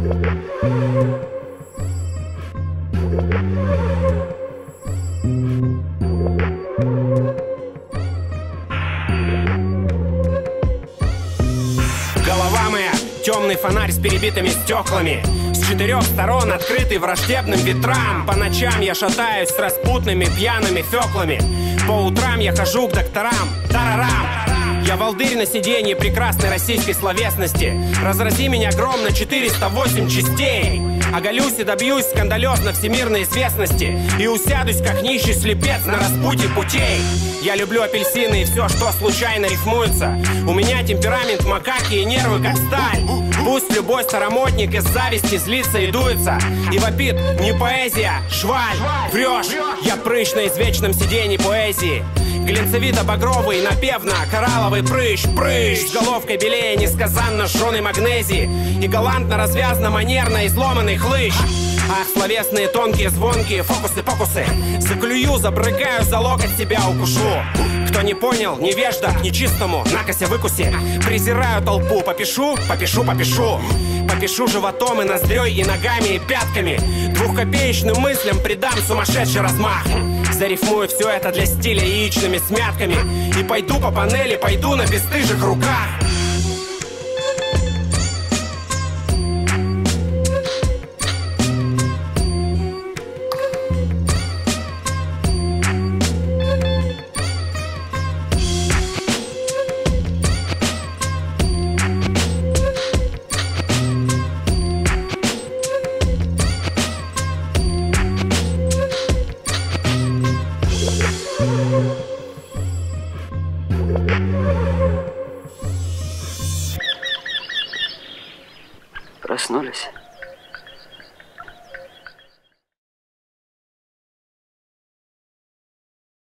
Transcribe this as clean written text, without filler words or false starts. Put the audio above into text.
Голова моя — темный фонарь с перебитыми стеклами, с 4 сторон открытый враждебным ветрам. По ночам я шатаюсь с распутными пьяными феклами. По утрам я хожу к докторам. Тарарам! Я волдырь на сиденье прекрасной российской словесности. Разрази меня гром на 408 частей. Оголюсь и добьюсь скандалезно всемирной известности и усядусь, как нищий слепец на распутье путей. Я люблю апельсины и все, что случайно рифмуется. У меня темперамент макаки и нервы, как сталь. Пусть любой старомодник из зависти злится и дуется и вопит: не поэзия, шваль, врешь. Я прыщ на извечном сиденье поэзии, глинцевито-багровый, напевно-коралловый прыщ. Прыщ с головкой белее несказанно жженой магнезии и галантно, развязно, манерно изломанный хлыщ. Ах, словесные, тонкие, звонкие фокусы-покусы. Заклюю, забрыкаю, за локоть себя укушу. Кто не понял, невежда, к нечистому, накося выкуси. Презираю толпу, попишу, попишу, попишу. Попишу животом и ноздрёй, и ногами, и пятками. Двухкопеечным мыслям придам сумасшедший размах. Зарифмую все это для стиля яичными смятками и пойду по панели, пойду на бесстыжих руках. Проснулись?